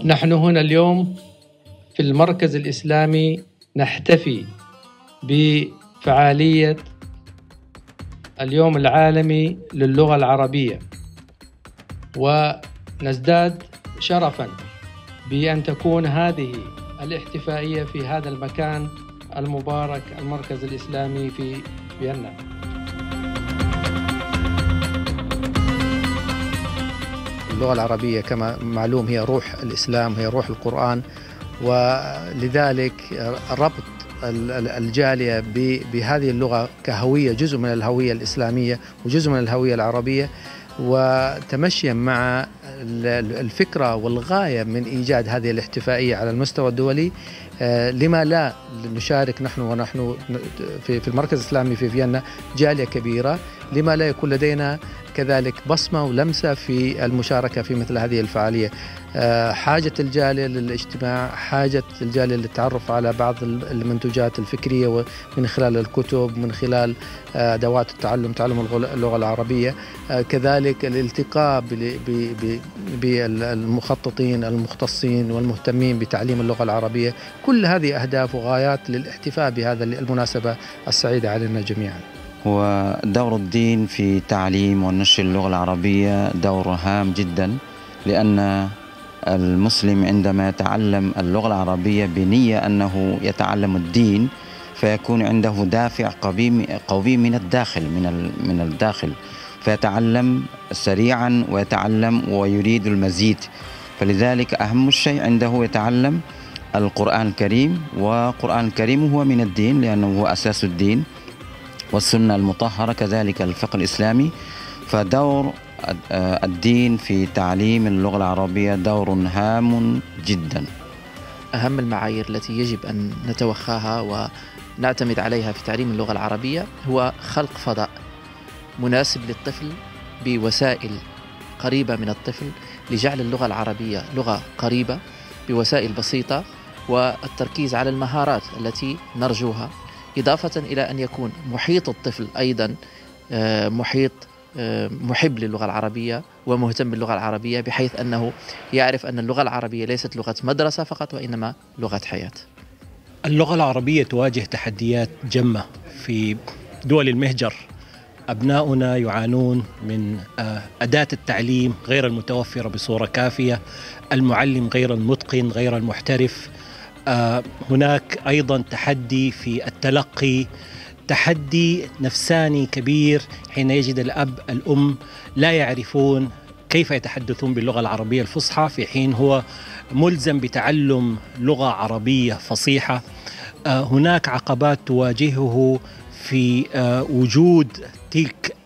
نحن هنا اليوم في المركز الإسلامي نحتفي بفعالية اليوم العالمي للغة العربية، ونزداد شرفاً بأن تكون هذه الاحتفائية في هذا المكان المبارك، المركز الإسلامي في فيينا. اللغة العربية كما معلوم هي روح الإسلام، هي روح القرآن، ولذلك ربط الجالية بهذه اللغة كهوية جزء من الهوية الإسلامية وجزء من الهوية العربية، وتمشيا مع الفكرة والغاية من إيجاد هذه الاحتفائية على المستوى الدولي. لما لا نشارك ونحن في المركز الإسلامي في فيينا جالية كبيرة، لما لا يكون لدينا كذلك بصمة ولمسة في المشاركة في مثل هذه الفعالية. حاجة الجالية للاجتماع، حاجة الجالية للتعرف على بعض المنتوجات الفكرية من خلال الكتب، من خلال أدوات التعلم، تعلم اللغة العربية، كذلك الالتقاء بالمخططين المختصين والمهتمين بتعليم اللغة العربية. كل هذه أهداف وغايات للاحتفاء بهذا المناسبة السعيدة علينا جميعا. ودور الدين في تعليم ونشر اللغة العربية دور هام جدا، لأن المسلم عندما يتعلم اللغة العربية بنية أنه يتعلم الدين فيكون عنده دافع قوي من الداخل فيتعلم سريعا ويتعلم ويريد المزيد. فلذلك أهم شيء عنده يتعلم القرآن الكريم، والقرآن الكريم هو من الدين لأنه هو أساس الدين، والسنة المطهرة كذلك الفقه الإسلامي. فدور الدين في تعليم اللغة العربية دور هام جدا. أهم المعايير التي يجب أن نتوخاها ونعتمد عليها في تعليم اللغة العربية هو خلق فضاء مناسب للطفل بوسائل قريبة من الطفل لجعل اللغة العربية لغة قريبة بوسائل بسيطة، والتركيز على المهارات التي نرجوها، إضافة إلى أن يكون محيط الطفل أيضا محيط محب للغة العربية ومهتم باللغة العربية، بحيث أنه يعرف أن اللغة العربية ليست لغة مدرسة فقط وإنما لغة حياة. اللغة العربية تواجه تحديات جمة في دول المهجر. أبناؤنا يعانون من أداة التعليم غير المتوفرة بصورة كافية، المعلم غير المتقن غير المحترف. هناك أيضا تحدي في التلقي، تحدي نفساني كبير حين يجد الأب الأم لا يعرفون كيف يتحدثون باللغة العربية الفصحى في حين هو ملزم بتعلم لغة عربية فصيحة. هناك عقبات تواجهه في وجود تلك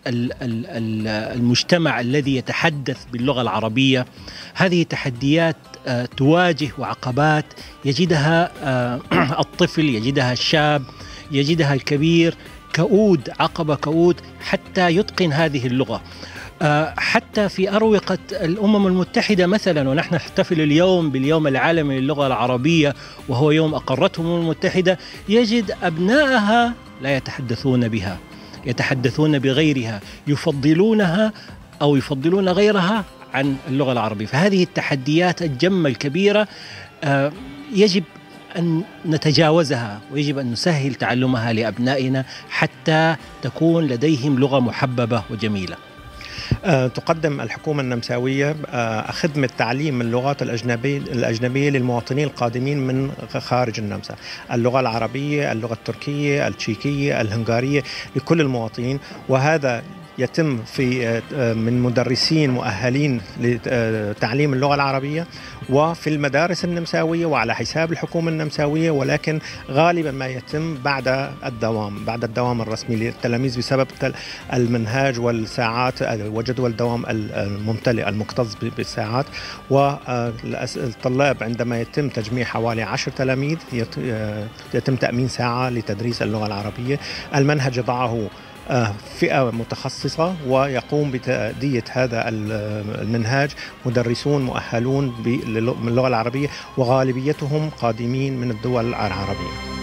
المجتمع الذي يتحدث باللغة العربية. هذه تحديات تواجه وعقبات يجدها الطفل، يجدها الشاب، يجدها الكبير كؤود، عقبة كؤود حتى يتقن هذه اللغة. حتى في أروقة الأمم المتحدة مثلا، ونحن نحتفل اليوم باليوم العالمي للغة العربية وهو يوم أقرته الأمم المتحدة، يجد أبنائها لا يتحدثون بها، يتحدثون بغيرها، يفضلونها أو يفضلون غيرها عن اللغة العربية. فهذه التحديات الجمة الكبيرة يجب أن نتجاوزها، ويجب أن نسهل تعلمها لأبنائنا حتى تكون لديهم لغة محببة وجميلة. تقدم الحكومة النمساوية خدمة تعليم اللغات الأجنبية للمواطنين القادمين من خارج النمسا، اللغة العربية، اللغة التركية، التشيكية، الهنغارية، لكل المواطنين. وهذا يتم من مدرسين مؤهلين لتعليم اللغة العربية وفي المدارس النمساوية وعلى حساب الحكومة النمساوية، ولكن غالبا ما يتم بعد الدوام الرسمي للتلاميذ بسبب المنهاج والساعات وجدول الدوام الممتلئ المكتظ بالساعات. والطلاب عندما يتم تجميع حوالي 10 تلاميذ يتم تأمين ساعة لتدريس اللغة العربية. المنهج يضعه فئة متخصصة ويقوم بتأدية هذا المنهاج مدرسون مؤهلون باللغة العربية، وغالبيتهم قادمين من الدول العربية.